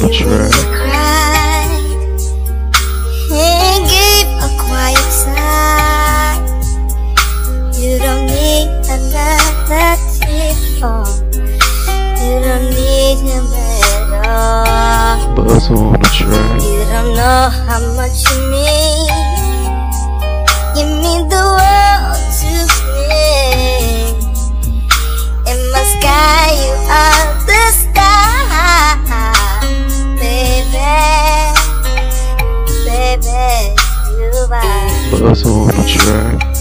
the track. And give a quiet sigh. You don't need another telephone. You don't need him at all. Buzzo on the track. You don't know how much you mean. You mean the world to me. It must guide you out the sky, baby, baby, you are. Buzzo on the track.